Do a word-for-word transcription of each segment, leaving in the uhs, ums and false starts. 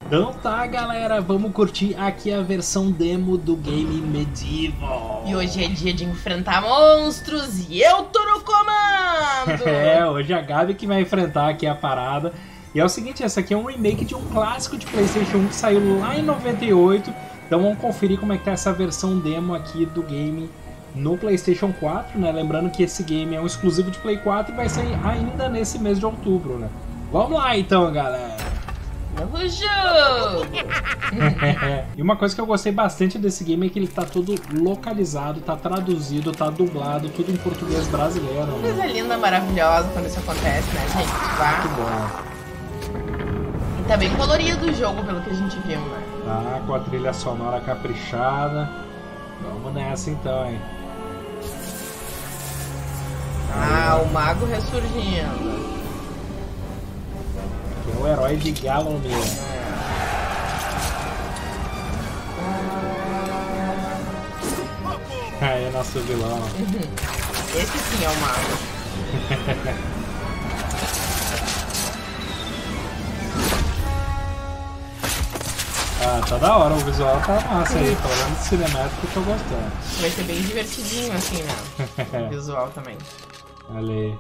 Então tá, galera, vamos curtir aqui a versão demo do game Medieval. E hoje é dia de enfrentar monstros e eu tô no comando! É, hoje a Gabi que vai enfrentar aqui a parada. E é o seguinte, essa aqui é um remake de um clássico de PlayStation um que saiu lá em noventa e oito. Então vamos conferir como é que tá essa versão demo aqui do game no PlayStation quatro, né? Lembrando que esse game é um exclusivo de Play quatro e vai sair ainda nesse mês de outubro, né? Vamos lá então, galera! No jogo! E uma coisa que eu gostei bastante desse game é que ele tá todo localizado, tá traduzido, tá dublado, tudo em português brasileiro. Né? Coisa linda, maravilhosa quando isso acontece, né, gente? Vá. Muito bom. E tá bem colorido o jogo, pelo que a gente viu, né? Tá, com a trilha sonora caprichada. Vamos nessa então, hein? Ah, o mago ressurgindo. Que é o herói de Galomir. Aí é nosso vilão. Esse sim é o mago. Ah, tá da hora, o visual tá massa aí, pelo menos cinemático eu tô gostando. Vai ser bem divertidinho assim, né? O visual também. Olha aí.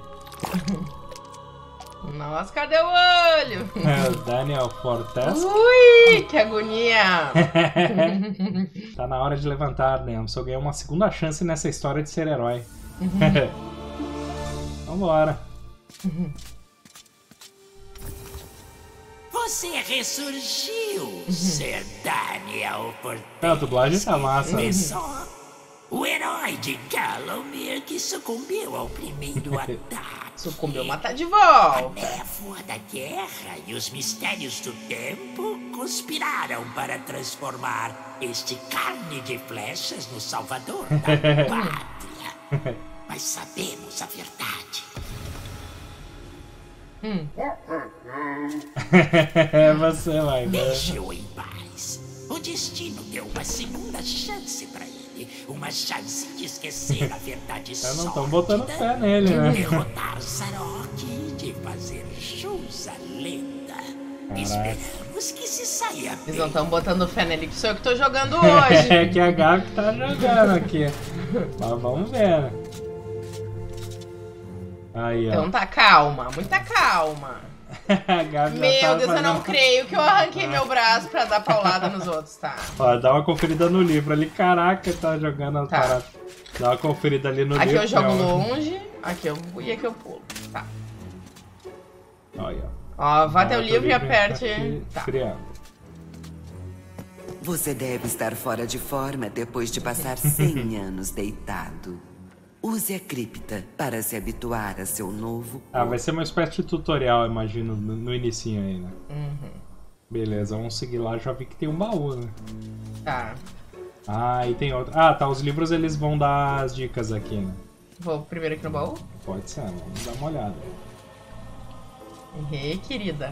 Nossa, cadê o olho? É, o Daniel Fortes. Ui, que agonia! Tá na hora de levantar, né? Eu só ganhei uma segunda chance nessa história de ser herói. Vambora. Você ressurgiu, Sir Daniel Fortes. É, a dublagem tá massa. Vê só, o herói de Galomir que sucumbiu ao primeiro ataque. Sucumbiu, mas tá de volta. A névoa da guerra e os mistérios do tempo conspiraram para transformar este carne de flechas no salvador da pátria. Mas sabemos a verdade. Hum. Você vai, né? Deixe-o em paz. O destino deu uma segunda chance pra ele. Uma chance de esquecer a verdade Eu sólida. não tô botando fé nele, de né? derrotar Zarok e de fazer jus à lenda. Esperamos que se saia bem. Eles não estão botando fé nele, que sou eu que tô jogando hoje. É que a Gabi tá jogando aqui. Mas vamos ver. Aí, ó. Então tá, calma, muita calma. A Gabi já Meu tá Deus, eu não fazendo- creio que eu arranquei meu braço pra dar paulada nos outros, tá? Ó, dá uma conferida no livro ali. Caraca, tá jogando as Tá. paradas. Dá uma conferida ali no Aqui livro. eu jogo que é o- longe, aqui eu e aqui eu pulo. Tá. Olha, Ó, vá até o Bota livro e livro aperte. aqui, Tá. triângulo. Você deve estar fora de forma depois de passar cem anos deitado. Use a cripta para se habituar a seu novo Ah, vai ser uma espécie de tutorial, imagino, no, no inicinho aí, né? Uhum. Beleza, vamos seguir lá. Já vi que tem um baú, né? Tá. Ah, e tem outro. Ah, tá. Os livros eles vão dar as dicas aqui, né? Vou primeiro aqui no baú. Pode ser, vamos dar uma olhada. Ê, querida.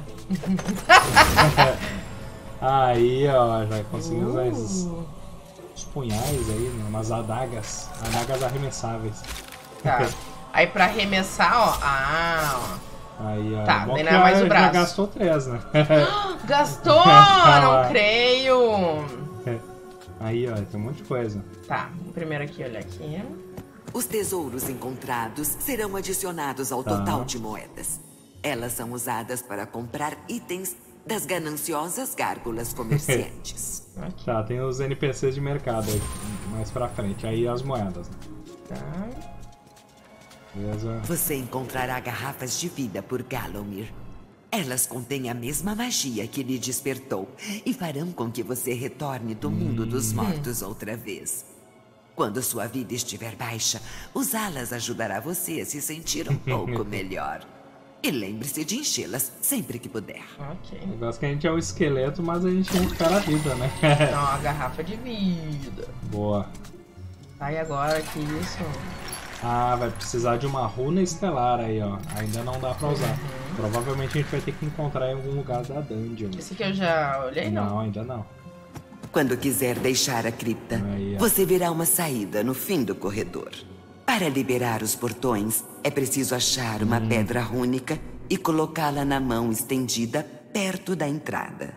Aí, ó, já conseguimos usar esses Uh, os punhais aí, né? Umas adagas. Adagas arremessáveis. tá. Aí pra arremessar, ó. Ah, Aí, ó. Tá, bom daí que não é mais já- o braço. Já gastou três, né? ó. Gastou! Não creio! Aí, ó, tem um monte de coisa. Tá, primeiro aqui, olha aqui. Os tesouros encontrados serão adicionados ao Tá. total de moedas. Elas são usadas para comprar itens das gananciosas gárgulas comerciantes. Aqui, Tá, tem os N P Cs de mercado aí, mais pra frente. Aí as moedas, né? tá. Beleza. Você encontrará garrafas de vida por Galomir. Elas contêm a mesma magia que lhe despertou e farão com que você retorne do mundo dos mortos outra vez. Quando sua vida estiver baixa, usá-las ajudará você a se sentir um pouco melhor. E lembre-se de enchê-las sempre que puder. Ok. O negócio é que a gente é o esqueleto, mas a gente tem que ficar a vida, né? Então, a garrafa de vida. Boa. Tá, e agora que isso? Ah, vai precisar de uma runa estelar aí, ó. Ainda não dá pra usar. Uhum. Provavelmente a gente vai ter que encontrar em algum lugar da dungeon. Esse aqui eu já olhei, não? Não, ainda não. Quando quiser deixar a cripta, Aí, ó. você verá uma saída no fim do corredor. Para liberar os portões, é preciso achar uma pedra rúnica e colocá-la na mão estendida perto da entrada.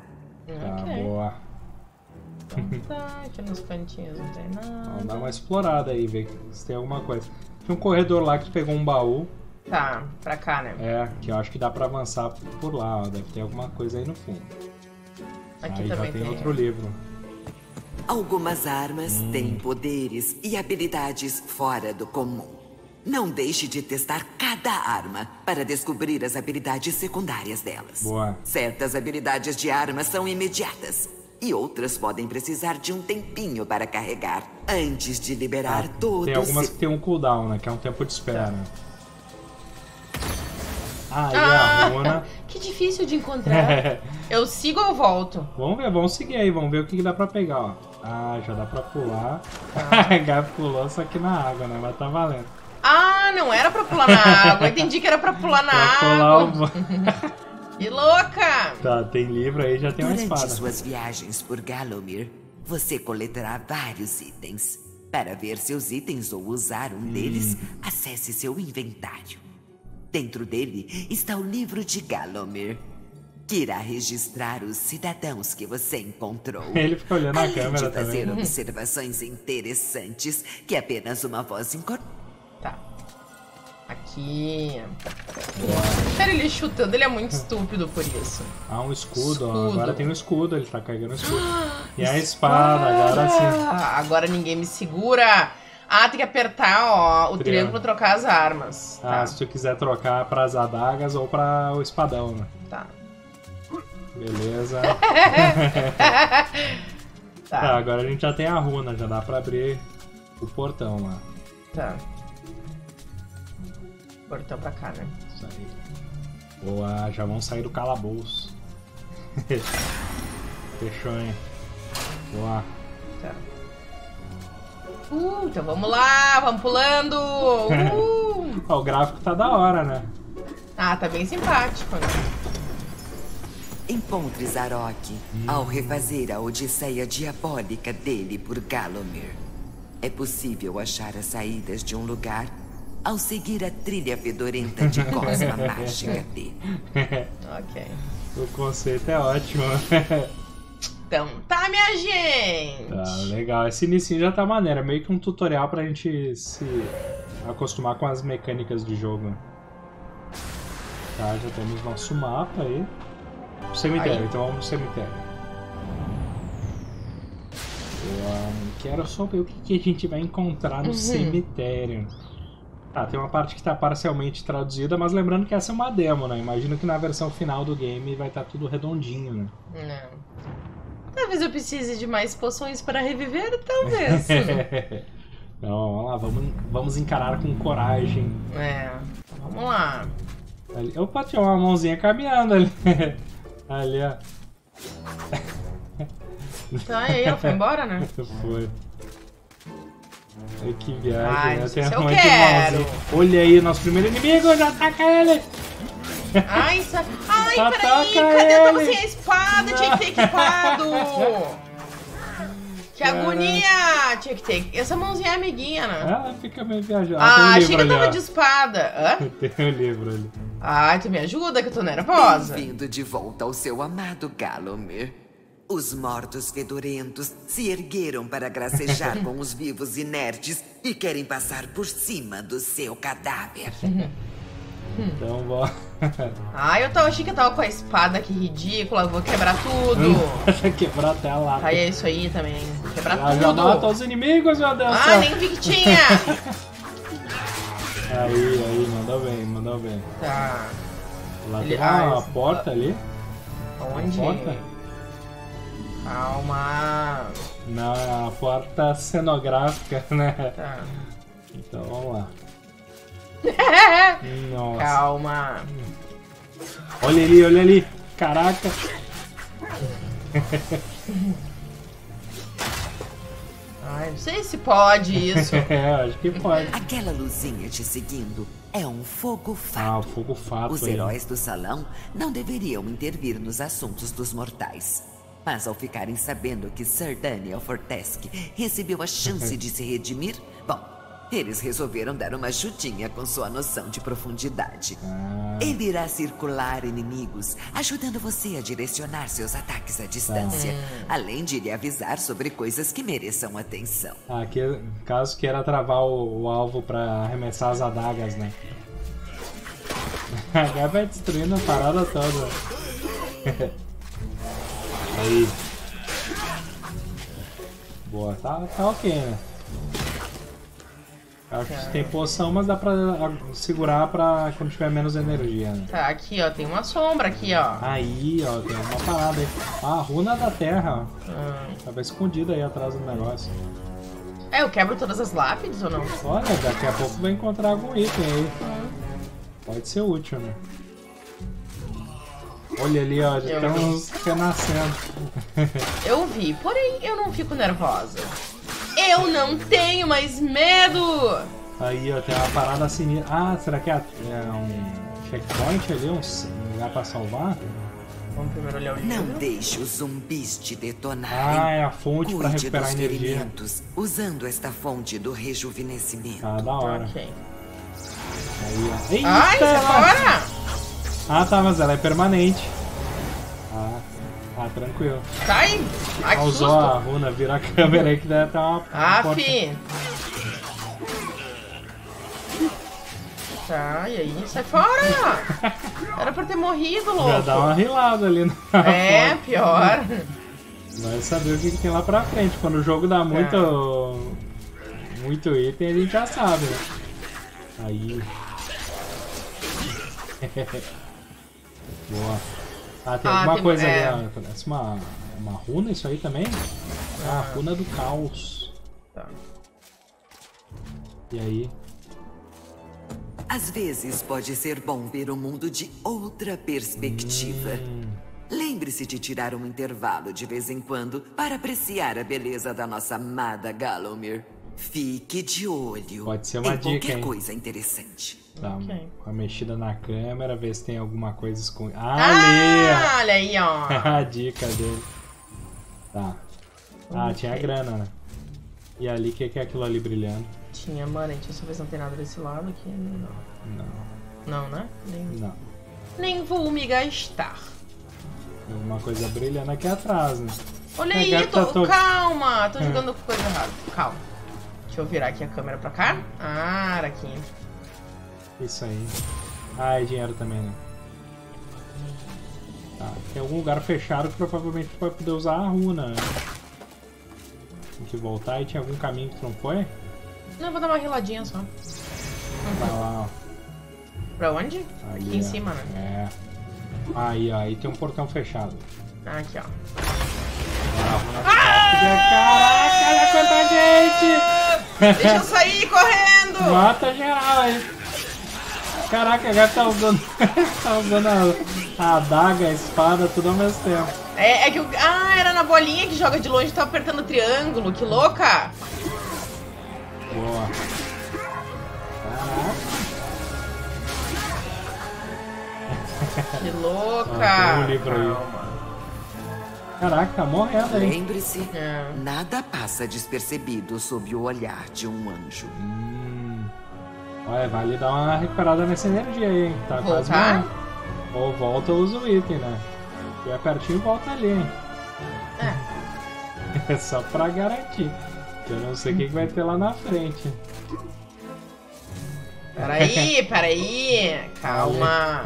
Tá, Ok. boa. Então tá, aqui nos cantinhos não tem nada. Vamos dar uma explorada aí, ver se tem alguma coisa. Tem um corredor lá que tu pegou um baú. Tá, pra cá, né? É, que eu acho que dá pra avançar por lá, ó. Deve ter alguma coisa aí no fundo. Aqui Aí já também tem tem. outro livro. Algumas armas têm poderes e habilidades fora do comum. Não deixe de testar cada arma para descobrir as habilidades secundárias delas. Boa. Certas habilidades de armas são imediatas e outras podem precisar de um tempinho para carregar antes de liberar todo Tem algumas seu... que tem um cooldown, né? Que é um tempo de espera. Ah, e Ah, a runa. que difícil de encontrar. Eu sigo ou volto? Vamos ver, vamos seguir aí, vamos ver o que, que dá pra pegar, ó. Ah, já dá pra pular. A Gabi pulou, só que na água, né? Mas tá valendo. Ah, não era pra pular na água. Eu entendi que era pra pular na Pra pular água. o... Que louca! Tá, tem livro aí, já tem uma Durante espada. suas viagens por Gallowmere, você coletará vários itens. Para ver seus itens ou usar um deles, acesse seu inventário. Dentro dele está o livro de Gallowmere, que irá registrar os cidadãos que você encontrou. Ele fica olhando a Além câmera de fazer também. observações interessantes que apenas uma voz incorpora. Tá. Aqui. Cara, ele chutando, ele é muito estúpido por isso. Ah, um escudo, ó. Escudo. Agora tem um escudo, ele tá carregando um escudo. E a espada, agora sim. Ah, agora ninguém me segura. Ah, tem que apertar, ó, o Triângulo. triângulo pra trocar as armas. Ah, Tá, se tu quiser trocar pras adagas ou pra o espadão, né? tá. Beleza. Tá. Tá, agora a gente já tem a runa, já dá pra abrir o portão lá. Tá. Portão pra cá, né? Isso aí. Boa, já vão sair do calabouço. Fechou, hein? Boa. Tá. Uh, então vamos lá, vamos pulando. Uh. Ó, o gráfico tá da hora, né? Ah, tá bem simpático, né? Encontre Zarok ao refazer a odisseia diabólica dele por Gallowmere. É possível achar as saídas de um lugar ao seguir a trilha fedorenta de cosma mágica dele. Ok. O conceito é ótimo. Então tá, minha gente. Tá, legal. Esse início já tá maneiro. É meio que um tutorial pra gente se acostumar com as mecânicas de jogo. Tá, já temos nosso mapa aí. Pro cemitério, Aí. então vamos pro cemitério. Eu quero só ver o que, que a gente vai encontrar no Uhum. cemitério. Tá, tem uma parte que tá parcialmente traduzida, mas lembrando que essa é uma demo, né? Imagino que na versão final do game vai estar tudo redondinho, né? Não. Talvez eu precise de mais poções para reviver, talvez. Então, vamos lá, vamos, vamos encarar com coragem. É, vamos lá. Ali, opa, tinha uma mãozinha caminhando ali. Ali, ó. Então aí, eu fui embora, né? Foi. Ai, que viagem, Ai, né? não sei Tem se eu uma de quero. mãozinha. Olha aí, nosso primeiro inimigo, já ataca ele! Ai, sa... Ai Ataca peraí, cadê? Eu tava ele. sem a espada, tinha que ter equipado. Que agonia! Tinha que ter. Essa mãozinha é amiguinha, né? Ela fica meio viajando. Ah, tem um achei livro que eu ali, tava ó. de espada. Hã? Tem um livro ali. Ai, tu me ajuda que eu tô nervosa. Bem-vindo de volta ao seu amado Gallowmere. Os mortos fedorentos se ergueram para gracejar com os vivos inertes e querem passar por cima do seu cadáver. Então, bora. Ai, eu tava, achei que eu tava com a espada, que ridícula, vou quebrar tudo. Deixa eu quebrar até a lata. Aí é isso aí também, quebrar Já, já mata tudo. os inimigos, meu Deus do Ah, céu. nem vi que tinha. Aí, aí, mandou bem, mandou bem. Tá, Lá Ele- tem uma ah, esse- porta ali. onde? Porta? Calma. Na porta cenográfica, né? Tá. Então, vamos lá. Nossa. Calma. Olha ali, olha ali. Caraca. Ai, não sei se pode isso. É, acho que pode. Aquela luzinha te seguindo é um fogo fato. Ah, o fogo fato Os aí. heróis do salão não deveriam intervir nos assuntos dos mortais. Mas ao ficarem sabendo que Sir Daniel Fortesque recebeu a chance de se redimir, bom, Eles resolveram dar uma ajudinha com sua noção de profundidade. Ah. Ele irá circular inimigos, ajudando você a direcionar seus ataques à distância, Tá. além de lhe avisar sobre coisas que mereçam atenção. Ah, aqui, caso queira travar o, o alvo pra arremessar as adagas, né? Agora vai destruindo a parada toda. Aí. Boa, tá, tá ok, né? Acho que tem poção, mas dá pra segurar pra quando tiver menos energia, né? Tá, aqui, ó. Tem uma sombra aqui, ó. Aí, ó, tem uma parada aí. Ah, a runa da terra, ó. Hum. Tava escondida aí atrás do negócio. É, eu quebro todas as lápides ou não? Olha, daqui a pouco vai encontrar algum item aí. Pode ser útil, né? Olha ali, ó, já Eu tem vi. uns renascendo. Eu vi, porém eu não fico nervosa. Eu não tenho mais medo! Aí, ó, tem uma parada sinistra. Ah, será que é, é um checkpoint ali? Um, um lugar pra salvar? Vamos primeiro olhar o Não livro. deixe os zumbis te detonarem. Ah, é a fonte pra Cuide recuperar dos energia. ferimentos, usando esta fonte do rejuvenescimento. Tá, da hora. Ok. Aí, ó. Eita! Ai, sai fora! Ah, tá, mas ela é permanente. Ah, ah tranquilo. Sai! Ai, Ah, que usou a susto! runa, vira a câmera aí que deve estar uma... Ah, uma porta. fi! Tá, e aí? Sai fora! Era pra ter morrido, louco! Já dá uma rilada ali na É, porta. pior. Vai saber o que, que tem lá pra frente. Quando o jogo dá muito, muito item, a gente já sabe, né? Aí. Boa. Ah, tem Ah, alguma tem- coisa é. ali, ó. Parece uma, uma runa isso aí também? Ah, a runa do caos. Tá. E aí? Às vezes pode ser bom ver o mundo de outra perspectiva. Hum, Lembre-se de tirar um intervalo de vez em quando para apreciar a beleza da nossa amada Galomir. Fique de olho Pode ser uma em dica, qualquer hein? coisa interessante. tá, Ok. com a mexida na câmera, ver se tem alguma coisa escondida. Ah, Ah, olha aí, ó. ali! A dica dele. Tá. Ah, tinha grana, né? E ali, o que, que é aquilo ali brilhando? Tinha, mano, deixa eu só ver se não tem nada desse lado aqui. Não, Não, não né? Nem, não. nem vou me gastar. Tem alguma coisa brilhando aqui atrás, né? Olha É, aí, gata, tô... tô- calma, tô jogando coisa errada. Calma. Deixa eu virar aqui a câmera pra cá. Ah, era aqui. Isso aí. Ah, é dinheiro também, né? Tá, tem algum lugar fechado que provavelmente tu vai poder usar a runa, né? Tem que voltar e tinha algum caminho que tu não foi? Não, eu vou dar uma riladinha só. Tá lá, Pra onde? ó. Aí, Aqui em ó. cima, né? É. Aí, ó, aí tem um portão fechado. Ah, aqui, ó. Agora a runa Caraca, olha quanta gente! Deixa eu sair correndo! Mata geral aí. Caraca, agora tá usando, tá usando a, a adaga, a espada, tudo ao mesmo tempo. É, é que o... Ah, era na bolinha que joga de longe e tá apertando o triângulo. Que louca! Boa. Caraca. Que louca! Ah, tem um livro aí. Calma. Caraca, tá morrendo aí. Lembre-se, É. nada passa despercebido sob o olhar de um anjo. Hum. Olha, vale dar uma recuperada nessa energia aí, hein? Tá quase Voltar? morrendo. Ou volta ou usa o item, né? Se é pertinho, volta ali, hein? É. É só pra garantir. Que eu não sei o que que vai ter lá na frente. Peraí, peraí. Calma.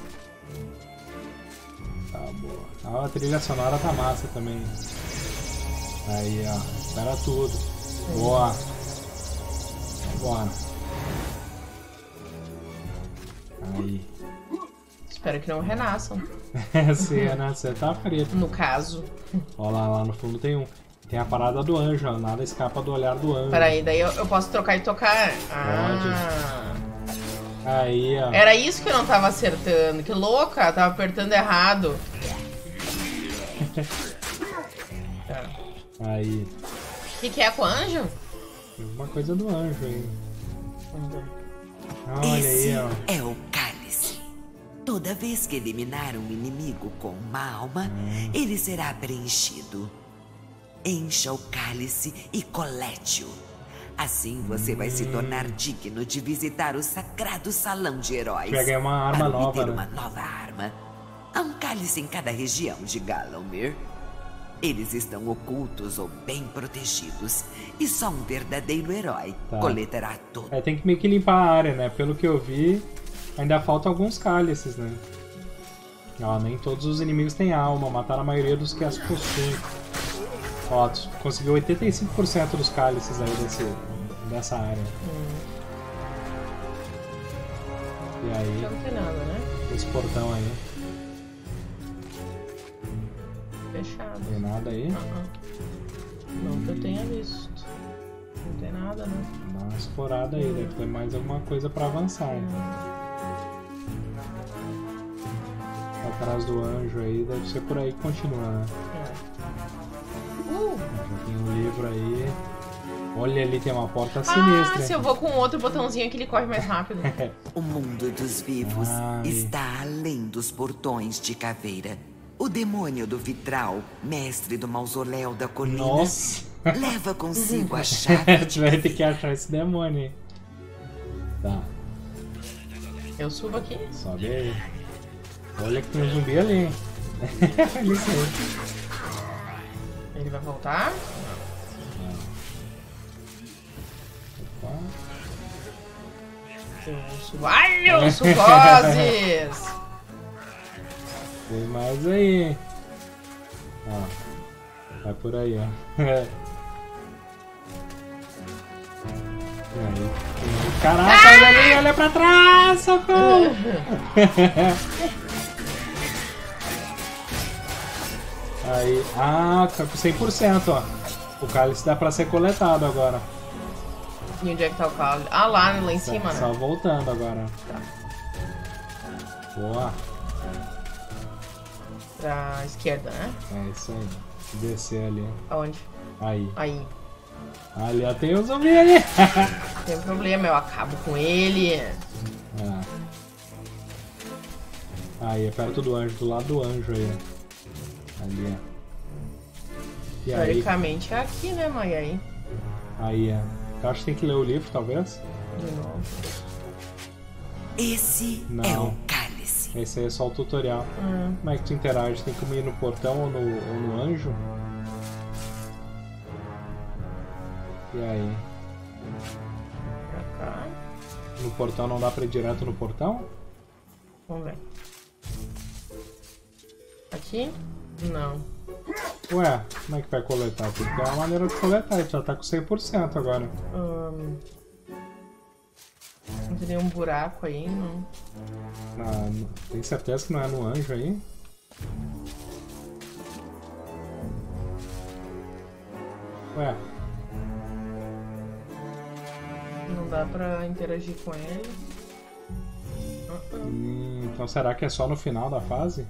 Tá boa. Ah, a trilha sonora tá massa também. Aí, ó. Espera tudo. Boa. Vambora. Aí. Espero que não renasçam. Sim, né? Você tá frito. No caso. Ó lá, lá no fundo tem um. Tem a parada do anjo, ó. Nada escapa do olhar do anjo. Peraí, daí eu, eu posso trocar e tocar. Ah. Aí, ó. Era isso que eu não tava acertando. Que louca, tava apertando errado. Tá. Aí. O que, que é com o anjo? Tem alguma coisa do anjo aí. Vamos ver. Olha Esse aí, ó. é o cálice. Toda vez que eliminar um inimigo com uma alma, ele será preenchido. Encha o cálice e colete-o. Assim você vai se tornar digno de visitar o sagrado salão de heróis. Vai ganhar uma arma para nova, obter né? uma nova arma. Há um cálice em cada região de Gallowmere. Eles estão ocultos ou bem protegidos. E só um verdadeiro herói Tá. coletará todo. É, tem que meio que limpar a área, né? Pelo que eu vi, ainda faltam alguns cálices, né? Ó, nem todos os inimigos têm alma, mataram a maioria dos que as possuem. Ó, tu conseguiu oitenta e cinco por cento dos cálices aí desse, dessa área. Hum. E aí, Já não tem nada, né? esse portão aí, Fechado. não tem nada aí. Uh-uh. Não que eu tenha visto. Não tem nada, né? Dá uma explorada aí, deve ter mais alguma coisa pra avançar. Hein? Atrás do anjo aí, deve ser por aí que continua, né? É. Uh! Já tem um livro aí. Olha, ali tem uma porta Ah, sinistra. se eu vou com outro botãozinho que ele corre mais rápido. O mundo dos vivos Ai. está além dos portões de caveira. O demônio do vitral, mestre do mausoléu da colina, Nossa! leva consigo a chave. A gente vai ter que achar esse demônio aí. Tá, Eu subo aqui. sobe aí. Olha que tem um zumbi ali, hein? Olha isso aí. Ele vai voltar. Opa. Eu subo. Ai, os sucoses! Tem mais aí. Ó. Vai por aí, ó. E aí? Caraca, olha ali, olha pra trás, socorro! Aí, ah, tá com cem por cento, ó. O cálice dá pra ser coletado agora. E onde é que tá o cálice? Ah, lá, lá em cima, Só né? voltando agora. Tá. Boa. Pra esquerda, né? É isso aí. Descer ali. Aonde? Aí. Aí. Ali, ó, tem o zumbi ali. Não tem problema, eu acabo com ele. Ah. Aí, é perto do anjo, do lado do anjo aí, ó. Ali, ó. E aí, Teoricamente é aqui, né, mãe? Aí. aí, é. Eu acho que tem que ler o livro, talvez. De novo. Esse Não. é o cálice. Esse aí é só o tutorial. Hum. Como é que tu interage? Tem como ir no portão ou no, ou no anjo? E aí? Pra cá. No portão não dá pra ir direto no portão? Vamos ver. Aqui? Não. Ué, como é que vai coletar? Tem que ter uma maneira de coletar, ele já tá com cem por cento agora. Hum. Não tem nenhum buraco aí, não. Ah, não- tem certeza que não é no anjo aí? Ué, Não dá pra interagir com ele. Uh-uh. hum, então será que é só no final da fase?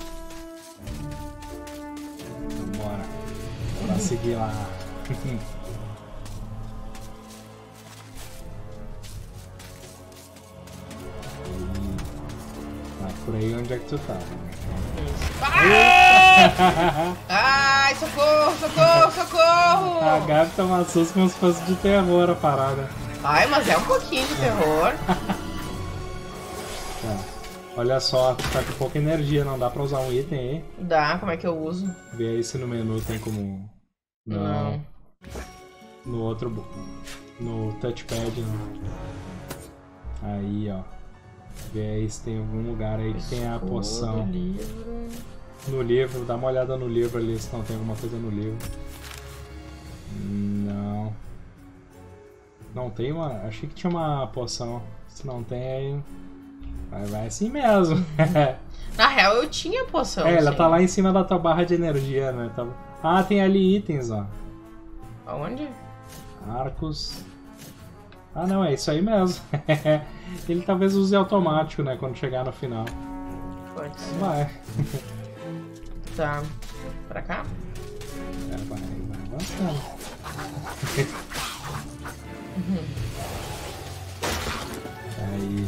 Bora. Bora seguir lá. Vai por aí onde é que tu tá? Ah! Ai, socorro, socorro, socorro! A Gabi toma susto como se fosse de terror a parada. Ai, mas é um pouquinho de terror. Tá. Olha só, tu tá com pouca energia, não dá pra usar um item aí. Dá, como é que eu uso? Vê aí se no menu tem como. Não. No outro. bu- No touchpad, não. Aí, ó. Vê aí se tem algum lugar aí que tem a Escudo, poção. livro. No livro, dá uma olhada no livro ali se não tem alguma coisa no livro. Não. Não tem uma. Achei que tinha uma poção. Se não tem, aí. Vai, vai assim mesmo. Na real, eu tinha poção. É, ela sim. tá lá em cima da tua barra de energia, né? Tá- Ah, tem ali itens, ó. Aonde? Arcos. Ah, não, é isso aí mesmo. Ele talvez use automático, né? Quando chegar no final. Pode ser. Vai. Tá. Pra cá? É, vai, vai avançando. Aí.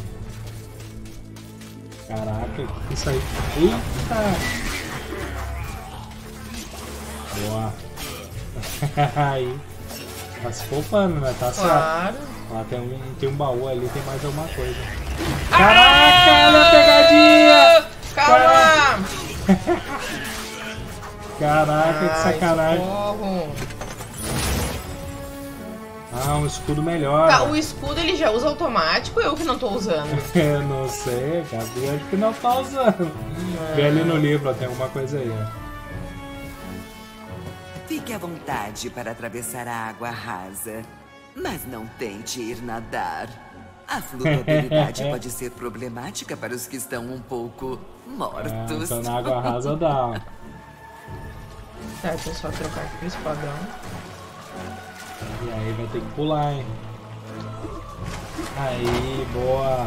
Caraca, isso aí. Eita! Boa. Aí. Tá se poupando, né? Tá certo. Claro. Lá tem um, tem um baú ali, tem mais alguma coisa. Caraca, olha a pegadinha! Calma! Caraca, que sacanagem. Socorro. Ah, um escudo melhor. Tá, o escudo ele já usa automático ou eu que não tô usando? Eu não sei, Gabi, acho que não tá usando. Vê ali no livro, ó, tem alguma coisa aí, ó. Fique à vontade para atravessar a água rasa, mas não tente ir nadar. A flutuabilidade pode ser problemática para os que estão um pouco mortos. Ah, então na água rasa dá, ó. Tá, deixa eu só trocar aqui o espadão. E aí vai ter que pular, hein? Aí, boa.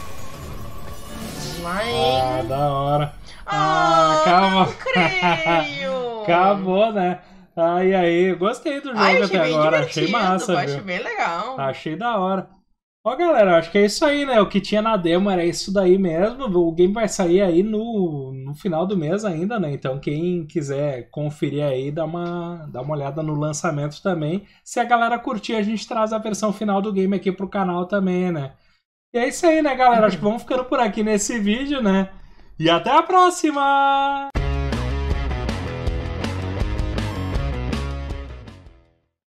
Vamos lá, Ah, hein? da hora. Ah, acabou. não creio! Acabou, né? Ai, aí, gostei do jogo Ai, achei até bem agora. divertido, Achei massa, achei viu? bem legal. Achei da hora. Ó, galera, acho que é isso aí, né? O que tinha na demo era isso daí mesmo. O game vai sair aí no, no final do mês ainda, né? Então quem quiser conferir aí, dá uma, dá uma olhada no lançamento também. Se a galera curtir, a gente traz a versão final do game aqui pro canal também, né? E é isso aí, né, galera? Acho que vamos ficando por aqui nesse vídeo, né? E até a próxima!